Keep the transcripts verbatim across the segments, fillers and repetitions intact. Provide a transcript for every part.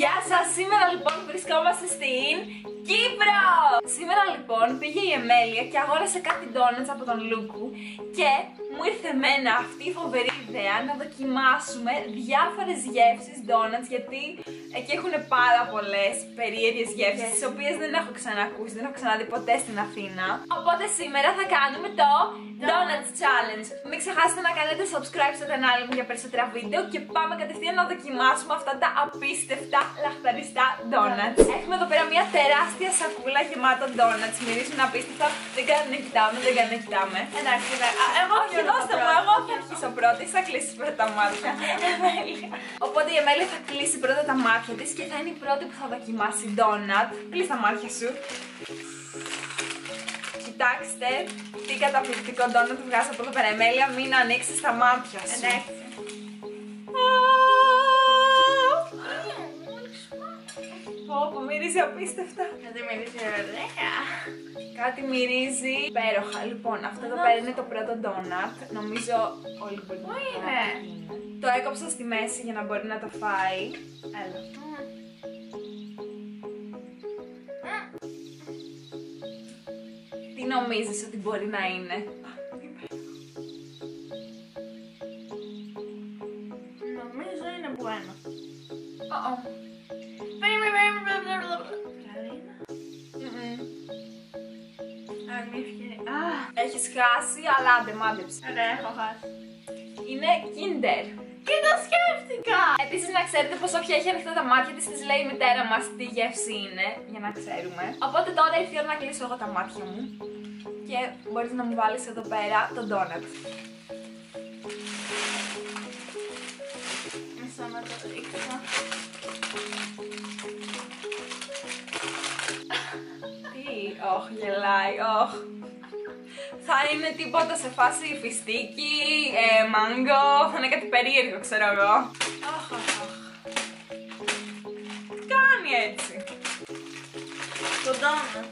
Γεια σας! Σήμερα λοιπόν βρισκόμαστε στην Κύπρο! Σήμερα λοιπόν πήγε η Εμέλεια και αγόρασε κάτι ντόνατς από τον Λούκου και μου ήρθε εμένα αυτή η φοβερή ιδέα να δοκιμάσουμε διάφορες γεύσεις ντόνατς, γιατί εκεί έχουν πάρα πολλές περίεργες γεύσεις τις οποίες δεν έχω ξανακούσει, δεν έχω ξαναδεί ποτέ στην Αθήνα. Οπότε σήμερα θα κάνουμε το Donuts Challenge. Μην ξεχάσετε να κάνετε subscribe στο κανάλι μου για περισσότερα βίντεο και πάμε κατευθείαν να δοκιμάσουμε αυτά τα απίστευτα λαχταριστά donuts. Έχουμε εδώ πέρα μια τεράστια σακούλα γεμάτα donuts. Μυρίζουν απίστευτα. Δεν κάνει να κοιτάμε, δεν κάνει να κοιτάμε. Εντάξει, εγώ όχι, δώστε μου, εγώ θα αρχίσω πρώτη. Θα κλείσει πρώτα τα μάτια. Οπότε η Εμέλεια θα κλείσει πρώτα τα μάτια της και θα είναι η πρώτη που θα δοκιμάσει donut. Κλείσει τα μάτια σου. Κοιτάξτε τι καταπληκτικό ντόνατ βγάζει από εδώ πέρα. Εμέλεια, μην ανοίξεις τα μάτια σου. Εντάξει. Πω, μυρίζει απίστευτα. Κάτι μυρίζει ωραία. Κάτι μυρίζει υπέροχα. Λοιπόν, αυτό εδώ πέρα είναι το πρώτο ντόνατ. Νομίζω όλοι μπορεί να το είναι. Το έκοψα στη μέση για να μπορεί να το φάει. Έλα. Τι νομίζεις ότι μπορεί να είναι? Νομίζω είναι bueno. Oh-oh. Έχεις χάσει, αλλά άντε μάντεψε. Ωραία, έχω χάσει. Είναι Kinder. Και το σκέφτηκα! Επίσης να ξέρετε πως όποια έχει ανοιχτά τα μάτια της, της λέει η μητέρα μας τι γεύση είναι, για να ξέρουμε. Οπότε τώρα ήρθε η ώρα να κλείσω εγώ τα μάτια μου και μπορείς να μου βάλεις εδώ πέρα το ντόνατ. Μισό να το ρίξω. Τι, όχ, γελάει, όχ. Θα είναι τίποτα σε φάση φιστίκι, ε, μάγκο, θα είναι κάτι περίεργο, ξέρω εγώ. Αχ, αχ, αχ. Τι κάνει έτσι? Το ντόνατ.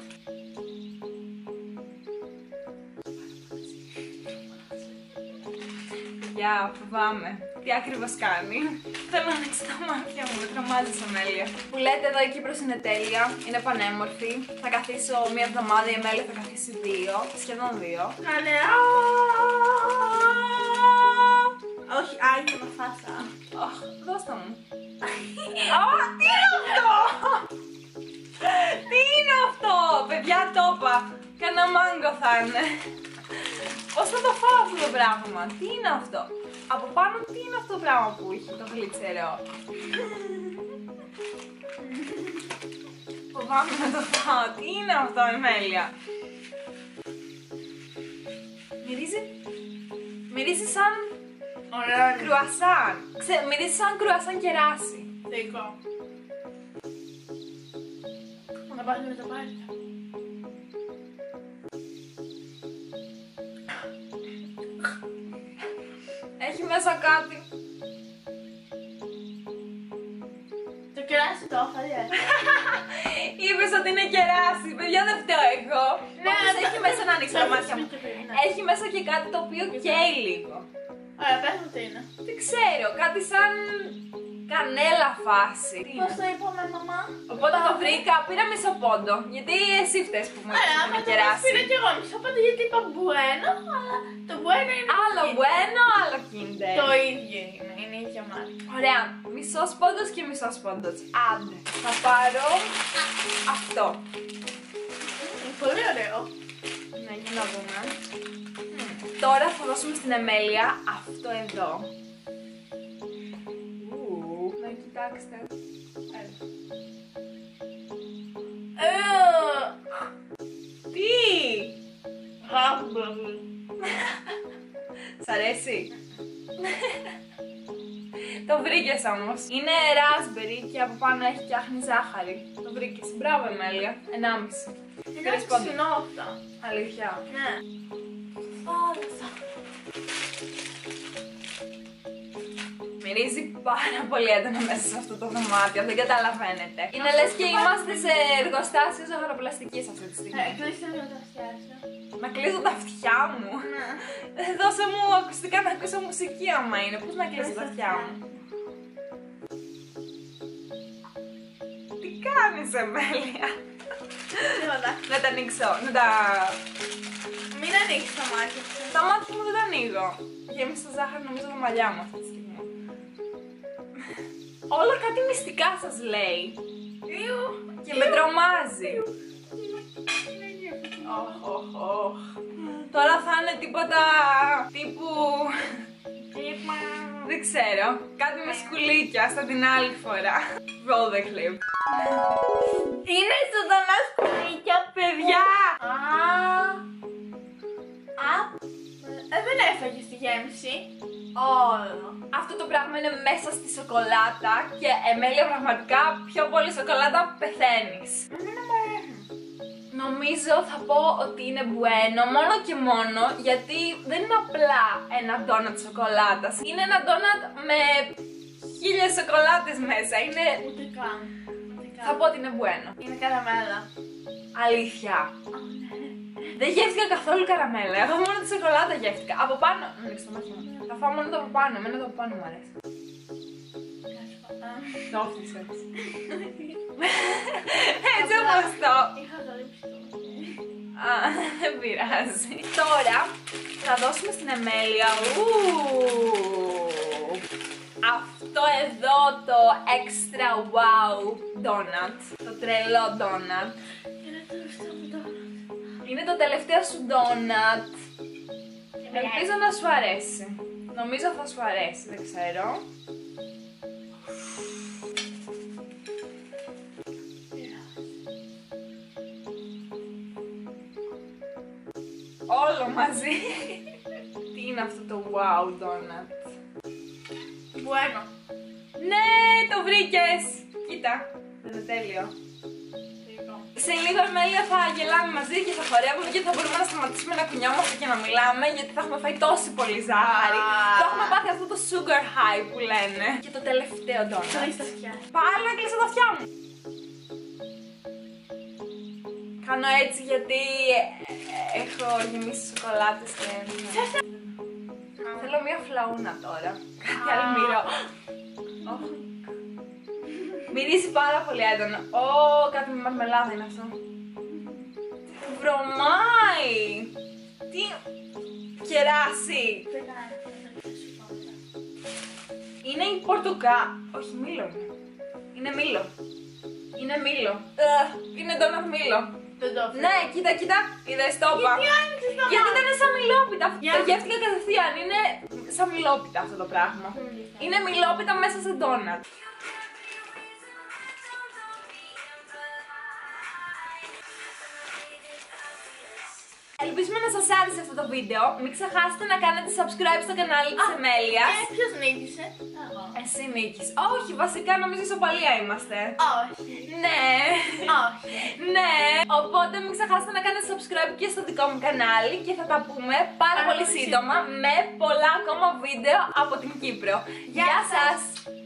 Παιδιά, φοβάμαι. Τι ακριβώς κάνει? Θέλω να ανοίξω τα μάτια μου, με τρομάζεις, Εμέλεια. Που λέτε εδώ η Κύπρος είναι τέλεια, είναι πανέμορφη. Θα καθίσω μία εβδομάδα, η Εμέλεια θα καθίσει δύο, σχεδόν δύο. Καλέ, όχι, άγιο να φάσα. Αχ, δώστα μου. Αχ, τι είναι αυτό? Τι είναι αυτό? Παιδιά, το είπα. Κανένα μάγκο θα είναι. Πώς θα το φάω αυτό το πράγμα? Τι είναι αυτό? Από πάνω τι είναι αυτό το πράγμα που έχει το γλιτσερό? Φοβάμαι να το φάω. Τι είναι αυτό, Εμέλεια? Μυρίζει... Μυρίζει σαν... Ωραία. κρουασάν. Ξέ... Μυρίζει σαν κρουασάν κεράσι. Θεϊκό. Να πας με τα μάτια. Έχει μέσα κάτι. Το κεράσι το έφαγε. Είπες ότι είναι κεράσι. Παιδιά, δεν φταίω εγώ. Ναι, όμως έχει μέσα να ανοίξει τα μάτια μου. Έχει μέσα και κάτι το οποίο καίει λίγο. Ωραία, πες μου τι είναι. Δεν ξέρω, κάτι σαν κανέλα φάση. Πώς το είπαμε, μαμά? Οπότε το βρήκα, πήρα μισό πόντο. Γιατί εσύ φταίς που μου είπες Ωραία, ότι είναι άμα το κεράσι. πήρα κι εγώ μισό πόντο γιατί είπα bueno, αλλά το bueno είναι Άλλο Kinder. bueno, άλλο Kinder. Το ίδιο είναι, είναι η ίδια μάρκα. Ωραία, μισός πόντος και μισός πόντος. Άντε, θα πάρω αυτό. Είναι πολύ ωραίο. Ναι, για να δούμε. Τώρα θα δώσουμε στην Εμέλεια αυτό εδώ. Ου, να κοιτάξτε. Ε, Τι! Raspberry. Σ' αρέσει? Το βρήκες όμως. Είναι raspberry και από πάνω έχει και άχνη ζάχαρη. Το βρήκες. Μπράβο, Εμέλεια. Ενάμιση. Είναι Πήρες πόντο. ψινό αυτό. Αλήθεια. Ναι. Φάλσα. Μυρίζει πάρα πολύ έντονα μέσα σε αυτό το δωμάτιο, δεν καταλαβαίνετε. Είναι λες και είμαστε σε εργοστάσιο ζαχαροπλαστικής αυτή τη στιγμή. Ε, κλείστε λίγο τα αυτιά σου. Να κλείσω τα αυτιά μου. Ναι. Δώσε μου ακουστικά να ακούσω μουσική άμα είναι. Πώς να κλείσω τα αυτιά μου? κάνεις, Εμέλεια? Τίποτα. Να τα ανοίξω, να τα... Μην ανοίξεις τα μάτια σου. Τα μάτια μου δεν τα ανοίγω. Γέμισε το ζάχαρη νομίζω τα μαλλιά μου αυτή τη στιγμή. Όλα κάτι μυστικά σας λέει. Ιου. Και με τρομάζει. Οχ, οχ, οχ. Τώρα θα είναι τίποτα τύπου... Δεν ξέρω. Κάτι με σκουλίκια στα την άλλη φορά. Roll the clip. Είναι ζωντανά σκουλίκια, παιδιά! Α, α, ε, δεν έφαγες τη γέμιση. Όλο. Αυτό το πράγμα είναι μέσα στη σοκολάτα και Εμέλεια πραγματικά πιο πολύ σοκολάτα πεθαίνεις. Εμένα μου αρέσει. Νομίζω θα πω ότι είναι bueno μόνο και μόνο γιατί δεν είναι απλά ένα ντόνατ σοκολάτας. Είναι ένα ντόνατ με χίλιες σοκολάτες μέσα. Είναι... Ούτε καν. Ούτε καν. Θα πω ότι είναι bueno. Είναι καραμέλα. Αλήθεια. Δεν γεύτηκα καθόλου καραμέλα. Εγώ μόνο τη σοκολάτα γεύτηκα. Από πάνω. Να ανοίξω το μάτι μου. Θα φάω μόνο το από πάνω. Εμένα το από πάνω μου αρέσει. Το όφτισες. Έτσι όπως το. Είχα το λήψει. Α, δεν πειράζει. Τώρα θα δώσουμε στην Εμέλεια. Ου, αυτό εδώ το extra wow donut. Το τρελό donut. Είναι το τελευταίο μου donut. Είναι το τελευταίο σου donut. Ελπίζω να σου αρέσει. Νομίζω θα σου αρέσει, δεν ξέρω. Όλο μαζί. Τι είναι αυτό το wow donut? Bueno. Ναι, το βρήκες! Κοίτα, δεν είναι τέλειο. Σε λίγο η Εμέλεια θα γελάμε μαζί και θα χορεύουμε και θα μπορούμε να σταματήσουμε να κουνιόμαστε και να μιλάμε γιατί θα έχουμε φάει τόσο πολύ ζάχαρη. Θα έχουμε πάθει αυτό το sugar high που λένε. Και το τελευταίο donut. Κλείς τα αυτιά. Πάλι να κλείσω τα αυτιά μου. Κάνω έτσι γιατί έχω γεμίσει σοκολάτες και... Θέλω μια φλαούνα τώρα. Κάτι αλμυρό. Μυρίζει πάρα πολύ έντονα. Ω, κάτι με μαρμελάδα είναι αυτό. Βρωμάει! Τι... κεράσι! Είναι η πορτοκά... Όχι, μήλο είναι. Είναι μήλο. Είναι μήλο. Είναι ντόνατ μήλο. Ναι, κοίτα, κοίτα. Είδες το είπα. Γιατί δεν είναι σαν μιλόπιτα. Το γεύτηκα κατευθείαν. Είναι σαν μιλόπιτα αυτό το πράγμα. Είναι μιλόπιτα μέσα σε ντόνατ. Ελπίζουμε να σας άρεσε αυτό το βίντεο. Μην ξεχάσετε να κάνετε subscribe στο κανάλι της Εμέλειας. Και ποιος νίκησε? Εγώ. Εσύ νίκης. Όχι, βασικά νομίζω ισοπαλία είμαστε. Όχι. Ναι. Όχι. Ναι. Οπότε μην ξεχάσετε να κάνετε subscribe και στο δικό μου κανάλι και θα τα πούμε πάρα πολύ σύντομα με πολλά ακόμα βίντεο από την Κύπρο. Γεια σας!